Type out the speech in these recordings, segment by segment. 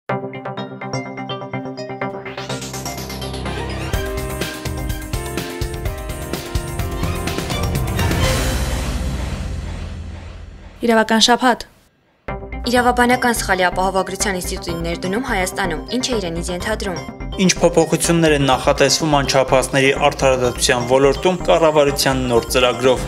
Իրավական շաբաթ։ Իրավաբանական սխալի ապահովագրության ինստիտուտի ներդնում Հայաստանում ինչ է իրենից ենթադրում։ Ինչ փոփոխություններ են նախատեսվում անչափահասների արդարադատության ոլորտում կառավարության նոր ծրագրով։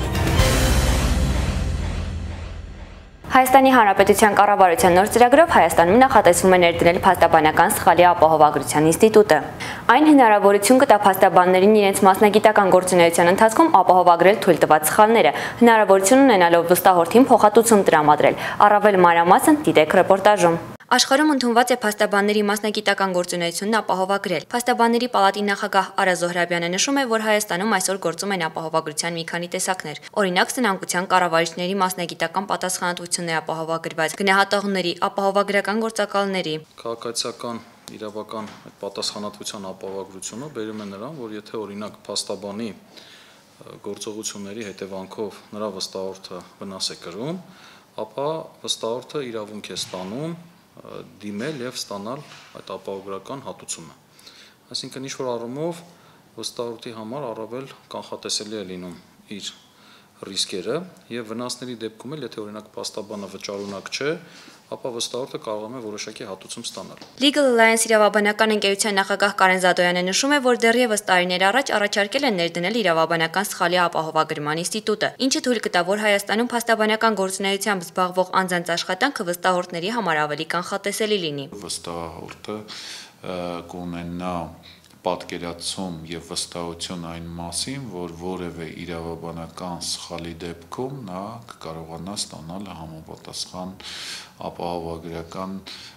Հայաստանի Հանրապետության կառավարության նոր ծրագրով Հայաստանում նախատեսվում է ներդնել փաստաբանական սխալի ապահովագրության ինստիտուտը։ Այն հնարավորություն կտա փաստաբաններին իրենց մասնագիտական գործունեության ընթացքում ապահովագրել թույլ տված սխալները, հնարավորություն ունենալով վստահորդին փոխհատուցում տրամադրել։ Առավել մանրամասն դիտեք ռեպորտաժում։ Աշխարհում ընդունված է փաստաբանների մասնագիտական գործունեությունն ապահովագրել։ Փաստաբանների պալատի նախագահ Արա Զոհրաբյանը նշում է, որ Հայաստանում այսօր գործում են ապահովագրության մի քանի տեսակներ։ Օրինակ, սնանկության կառավարիչների մասնագիտական պատասխանատվությունն է ապահովագրված, գնահատողների, ապահովագրական գործակալների։ Քաղաքացիական իրավական պատասխանատվության ապահովագրությունը բերում է նրան, որ եթե օրինակ փաստաբանի գործողությունների հետևանքով նրա վստահորդը վնաս է կրում, ապա վստահորդը իրավունք է ստանում դիմել եւ ստանալ այդ ապահովագրական հատուցումը։ Այսինքն ինչ-որ առումով վստահորդի համար առավել կանխատեսելի է լինում իր ռիսկերը եւ վնասների դեպքում էլ եթե օրինակ փաստաբանը վճարունակ չէ, ապա վստահորդը կարող է որոշակի հատուցում ստանալ։ Legal Alliance իրավաբանական ընկերության նախագահ Կարեն Զադոյանը նշում է, որ դեռևս տարիներ առաջ առաջարկել են ներդնել իրավաբանական սխալի ապահովագրման ինստիտուտը, ինչը թույլ կտա, որ Հայաստանում փաստաբանական գործունեությամբ զբաղվող անձանց աշխատանքը վստահորդների համար ավելի կանխատեսելի լինի։ Վստահորդը կունենա պատկերացում եւ վստահություն այն մասին, որ որևէ իրավաբանական սխալի դեպքում նա կկարողանա ստանալ համապատասխան ապահովագրական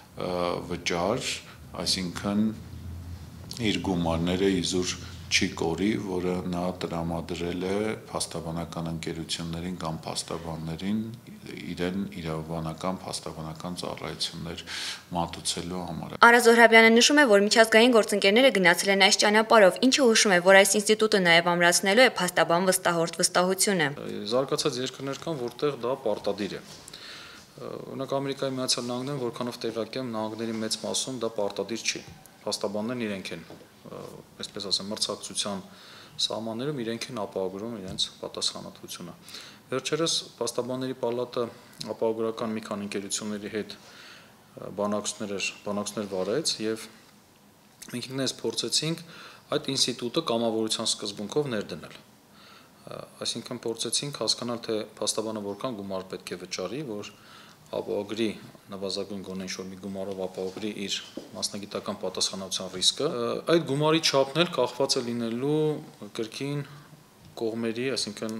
վճար, այսինքն իր գումարները իզուր չի կորի, որը նա տրամադրել է փաստաբանական ընկերություններին կամ փաստաբաններին իրեն իրավաբանական փաստաբանական ծառայություններ մատուցելու համար։ Արա Զոհրաբյանը նշում է, որ միջազգային գործընկերները գնացել են այս ճանապարհով, ինչը հուշում է, որ այս ինստիտուտը նաև ամրացնելու է փաստաբան վստահորդ վստահությունը։ Զարգացած երկրներ կան, որտեղ դա պարտադիր է։ Օրինակ Ամերիկայի Միացյալ Նահանգներում, որքանով տեղյակ եմ, նահանգների մեծ մասում դա պարտադիր չի։ Փաստաբաններն իրենք են, այսպես ասեմ, մրցակցության սահմաններում իրենք են ապահովում իրենց պատասխանատվությունը։ Վերջերս փաստաբանների պալատը ապահովագրական մի քանի ընկերությունների հետ բանակցություններ վարեց եւ մենք ինքներս փորձեցինք այդ ինստիտուտը կամավորության սկզբունքով ներդնել։ Այսինքն փորձեցինք հասկանալ, թե փաստաբանը որքան գումար պետք է վճարի, որ ապահովագրի նվազագույն գոնե ինչ-որ մի գումարով ապահովագրի իր մասնագիտական պատասխանատվության ռիսկը։ Այդ գումարի չափն էլ կախված է լինելու կրկին կողմերի, այսինքն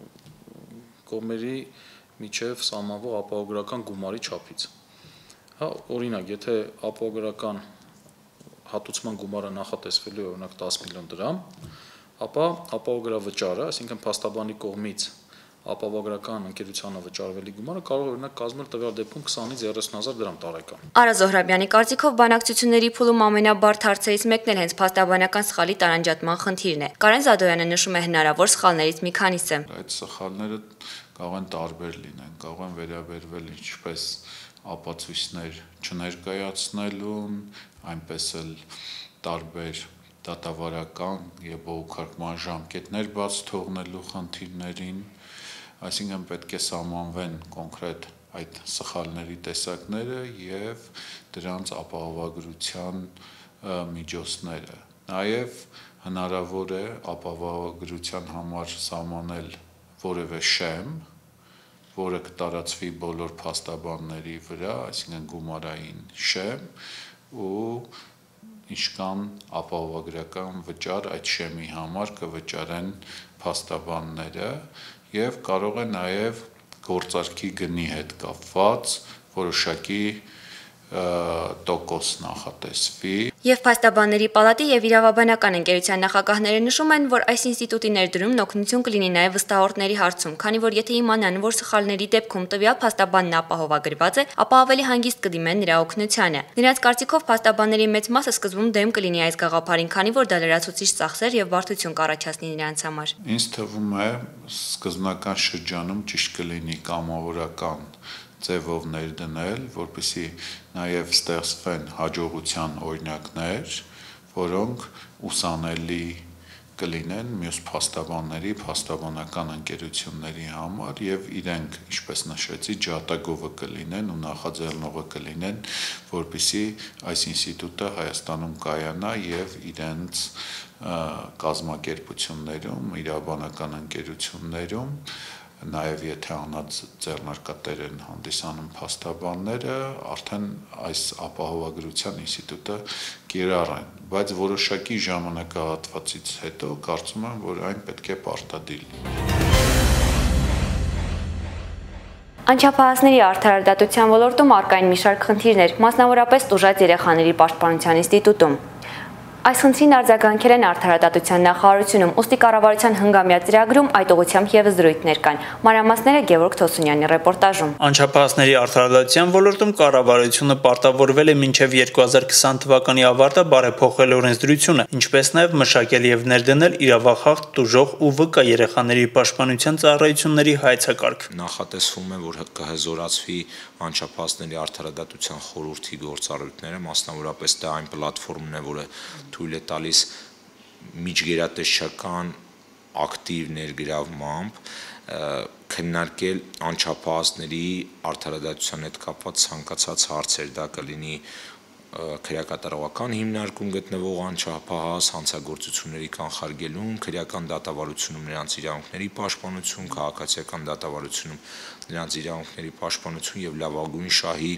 կողմերի միջև սահմանվող ապահովագրական գումարի չափից։ Օրինակ, եթե ապահովագրական հատուցման գումարը նախատեսվելու է օրինակ 10 միլիոն դրամ, ապա ապահովագրավճարը, այսինքն փաստաբանի կողմից ապահովագրական ընկերությանը վճարվելի գումարը կարող է օրինակ կազմել տվյալ դեպքում 20-ից 30,000 դրամ տարեկան։ Արա Զոհրաբյանի կարծիքով բանակցությունների փուլում ամենաբարդ հարցերից մեկն էլ հենց փաստաբանական սխալի տարանջատման խնդիրն է։ Կարեն Զադոյանը նշում է հնարավոր սխալներից մի քանիսը։ Այդ սխալները կարող են տարբեր լինեն, կարող են վերաբերվել ինչպես ապացույցներ չներկայացնելուն, այնպես էլ տարբեր դատավարական եւ բողոքարկման ժամկետներ բաց թողնելու խնդիրներին, այսինքն պետք է սահմանվեն կոնկրետ այդ սխալների տեսակները եւ դրանց ապահովագրության միջոցները։ Նաեւ հնարավոր է ապահովագրության համար սահմանել որևէ շեմ, որը կտարածվի բոլոր փաստաբանների վրա, այսինքն գումարային շեմ, ու ինչքան ապահովագրական վճար այդ շեմի համար կվճարեն փաստաբանները եւ կարող է նաեւ գործարքի գնի հետ կապված որոշակի տոկոս նախատեսվի։ Եվ փաստաբանների պալատի եւ իրավաբանական ընկերության նախագահները նշում են, որ այս ինստիտուտի ներդրումն օգնություն կլինի նաեւ վստահորդների հարցում, քանի որ եթե իմանան, որ սխալների դեպքում տվյալ փաստաբանն ապահովագրված է, ապա ավելի հանգիստ կդիմեն նրա օգնությանը։ Նրանց կարծիքով փաստաբանների մեծ մասը սկզբում դեմ կլինի այս գաղափարին, քանի որ դա լրացուցիչ ծախսեր եւ բարդություն կառաջացնի նրանց համար։ Ինձ թվում է սկզբնական շրջանում ճիշտ կլինի կամավորական ձևով ներդնել, որպեսզի նաև ստեղծվեն հաջողության օրինակներ, որոնք ուսանելի կլինեն մյուս փաստաբանների, փաստաբանական ընկերությունների համար եւ իրենք, ինչպես նշեցի, ջատագովը կլինեն ու նախաձեռնողը կլինեն, որպեսզի այս ինստիտուտը Հայաստանում կայանա եւ իրենց կազմակերպություններում, իրավաբանական ընկերություններում, նաև եթե անած ձեռնարկատեր են հանդիսանում փաստաբանները, արդեն այս ապահովագրության ինստիտուտը կիրառեն, բայց որոշակի ժամանակահատվածից հետո կարծում եմ, որ այն պետք է պարտադիր լինի։ Անչափահասների արդարադատության ոլորտում առկա են մի շարք խնդիրներ, մասնավորապես տուժած երեխաների պաշտպանության ինստիտուտում։ Այս խնդրին արձագանքել են արդարադատության նախարարությունում, ուստի կառավարության հնգամյա ծրագրում այդ ուղղությամբ ևս զրույցներ կան։ Մանրամասները Գևորգ Թոսունյանի ռեպորտաժում։ Անչափահասների արդարադատության ոլորտում կառավարությունը պարտավորվել է մինչև 2020 թվականի ավարտը բարեփոխել օրենսդրությունը, ինչպես նաև մշակել եւ ներդնել իրավախախտ, տուժող ու վկա երեխաների պաշտպանության ծառայությունների հայեցակարգ։ Նախատեսվում է, որ կհզորացվի անչափահասների արդարադատության խորհրդի գործառույթները, մասնավորապես դա այն պլատֆորմն է, որը թույլ է տալիս միջգերատեսչական ակտիվ ներգրավմամբ քննարկել անչափահասների արդարադատության հետ կապված ցանկացած հարցեր, դա կլինի քրեակատարողական հիմնարկում գտնվող անչափահաս հանցագործությունների կանխարգելում, քրեական դատավարությունում նրանց իրավունքների պաշտպանություն, քաղաքացիական դատավարությունում նրանց իրավունքների պաշտպանություն եւ լավագույն շահի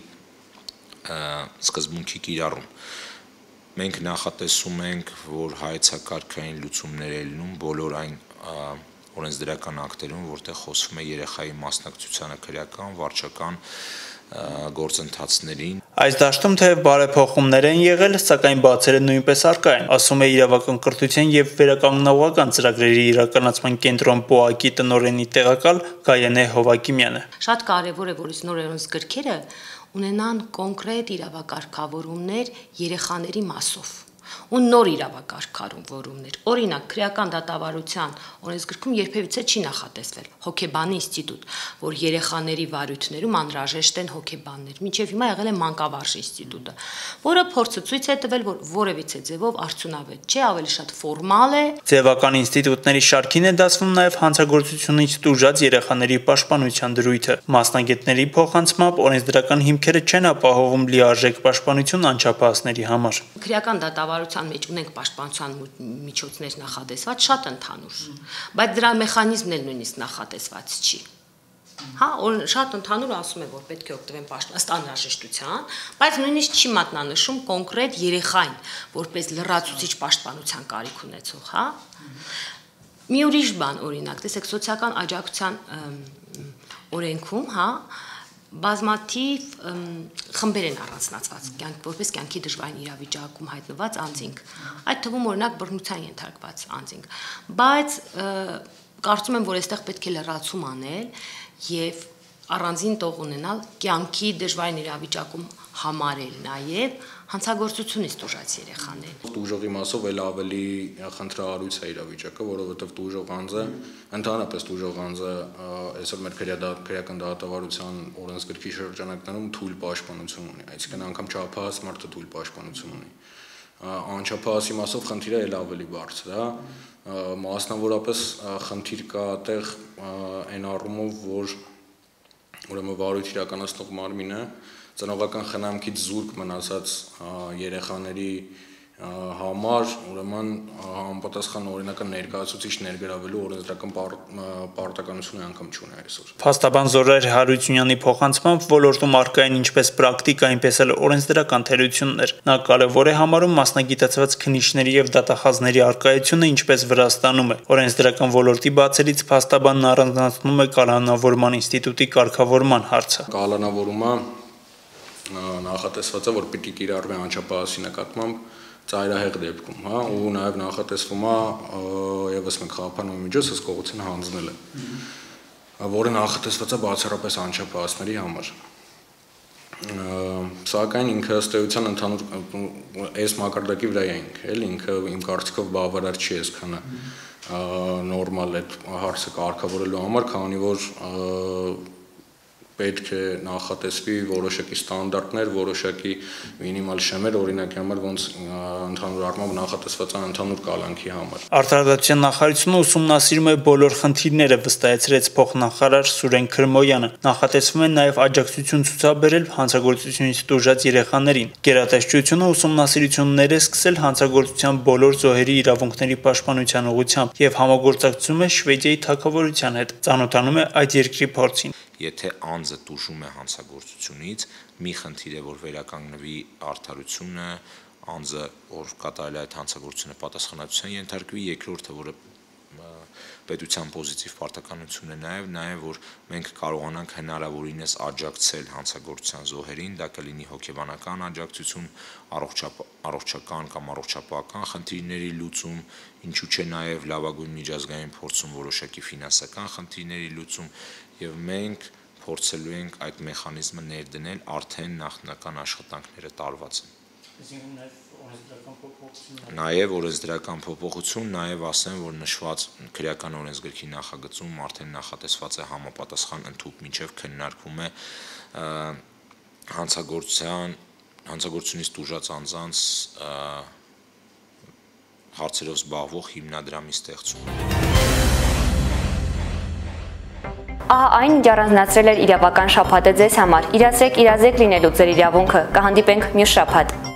սկզբունքի կիրառում։ Մենք նախատեսում ենք, որ հայեցակարգային լուծումներ ելնում բոլոր այն օրենսդրական ակտերում, որտեղ խոսվում է երեխայի մասնակցությանը քրեական, վարչական գործընթացներին։ Այս դաշտում թեև բարեփոխումներ են եղել, սակայն բացերը նույնպես առկա են, ասում է իրավական կրթության եւ վերականգնողական ծրագրերի իրականացման կենտրոն ՊՕԱԿ-ի տնօրենի տեղակալ Գայանե Հովակիմյանը։ Շատ կարևոր է, որ նոր օրենսգրքերը ունենան կոնկրետ իրավակարգավորումներ երեխաների մասով ու նոր իրավակարգավորումներ։ Օրինակ, քրեական դատավարության օրենսգրքում երբևիցե չի նախատեսվել հոգեբանի ինստիտուտ, որ երեխաների վարույթներում անհրաժեշտ են հոգեբաններ։ Մինչև հիմա եղել է մանկավարժ ինստիտուտը, որը փորձը ցույց է տվել, որ որևիցե ձևով արդյունավետ չէ, ավելի շատ ֆորմալ է։ Ձևական ինստիտուտների շարքին է դասվում նաև հանցագործությունից տուժած երեխաների պաշտպանության դրույթը։ Մասնագետների փոխանցմամբ օրենսդրական հիմքերը չեն ապահովում լիարժեք պաշտպանություն անչափահասների համար։ Քրեական դատավարության մեջ ունենք պաշտպանության միջոցներ նախադեсված շատ ընդհանուր, բայց դրա մեխանիզմն էլ նույնիսկ նախադեсված չի։ Հա, շատ ընդհանուր ասում է, որ պետք է օգտվեն ըստ անհրաժեշտության, բայց նույնիսկ չի մատնանշում կոնկրետ երեխային, որպես լրացուցիչ պաշտպանության կարիք ունեցող, հա։ Մի ուրիշ բան, օրինակ, տեսեք, սոցիալական աջակցության օրենքում, հա, բազմաթիվ խմբեր են առանձնացված, որպես կյանքի դժվարին իրավիճակում հայտնված անձինք, այդ թվում օրինակ բռնության ենթարկված անձինք, բայց կարծում եմ, որ այստեղ պետք է լրացում անել եւ առանձին տող ունենալ կյանքի դժվարին իրավիճակում համարել նաեւ հանցագործությունից տուժած երեխաներին։ Տուժողի մասով էլ ավելի խնդրահարույց է իրավիճակը, որովհետև տուժող անձը, ընդհանրապես տուժող անձը այսօր մեր քրեական դատավարության օրենսգրքի շրջանակներում թույլ պաշտպանություն ունի, այսինքն անգամ չափահաս մարդը թույլ պաշտպանություն ունի։ Անչափահասի մասով խնդիրը էլ ավելի բարձր է, մասնավորապես խնդիր կա այդտեղ այն առումով, որ ուրեմն վարույթ իրականացնող մարմինը ծնողական խնամքից զուրկ մնացած երեխաների համար ուրեմն համապատասխան օրինական ներկայացուցիչ ներգրավելու օրենսդրական պարտականությունը անգամ չունի այսօր։ Փաստաբան Զորայր Հարությունյանի փոխանցմամբ ոլորտում առկա են ինչպես պրակտիկ, այնպես էլ օրենսդրական թերություններ։ Նա կարևոր է համարում մասնագիտացված քննիչների եւ դատախազների առկայությունը, ինչպես Վրաստանում է։ Օրենսդրական ոլորտի բացելից փաստաբանն առանձնացնում է կալանավորման ինստիտուտի կարգավորման հարցը։ Կալանավորումը նախատեսված է, որ պիտի կիրառվի անչափահասի նկատմամբ ծայրահեղ դեպքում, հա, ու նաև նախատեսվում է եւս մեկ խաղապանոյ միջոց հսկողություն հանձնելը, որը նախատեսված է բացառապես անչափահասների համար։ Սակայն ինքը ըստ էության ընդհանուր այս մակարդակի վրա ենք, էլ ինքը իմ կարծիքով բավարար չի այսքանը նորմալ այդ հարցը կարգավորելու համար, քանի որ պետք է նախատեսվի որոշակի ստանդարտներ, որոշակի մինիմալ շեմեր, օրինակի համար ոնց ընդհանուր առմամբ նախատեսված է ընդհանուր կալանքի համար։ Արտարադատության նախարարությունը ուսումնասիրում է բոլոր խնդիրները, վստահեցրեց փոխնախարար Սուրեն Քրմոյանը։ Նախատեսվում է նաև աջակցություն ցուցաբերել հանցագործությունից տուժած երեխաներին։ Գերատեսչությունը ուսումնասիրություններ է սկսել հանցագործության բոլոր զոհերի իրավունքների պաշտպանության ուղղությամբ եւ համագործակցում է Շվեդիայի թագավորության հետ։ Ծանոթանում է այդ երկրի փորձին։ Եթե անձը տուժում է հանցագործությունից, մի խնդիր է, որ վերականգնվի արդարությունը, անձը, որ կատարել է այդ հանցագործությունը, պատասխանատվության ենթարկվի, երկրորդը, որը պետության պոզիտիվ պարտականություն է նաև որ մենք կարողանանք հնարավորինս աջակցել հանցագործության զոհերին, դա կլինի հոգեբանական աջակցություն, առողջական կամ առողջապահական խնդիրների լուծում, ինչու՞ չէ նաև լավագույն միջազգային փորձում որոշակի ֆինանսական խնդիրների լուծում, եւ մենք փորձելու ենք այդ մեխանիզմը ներդնել արդեն նախնական աշխատանքները տարված են։ Նաև օրենսդրական փոփոխություն, նաև ասեմ, որ նշված քրեական օրենսգրքի նախագծում արդեն նախատեսված է համապատասխան ընդհուպ մինչև քննարկվում է հանցագործությունից տուժած անձանց հարցերով զբաղվող հիմնադրամի ստեղծումը։ Ահա այն, ինչ առանձնացրել էր իրավական շաբաթը ձեզ համար։ Իրացեք լինելու ձեր իրավունքը։ Կհանդիպենք մյուս շաբաթ։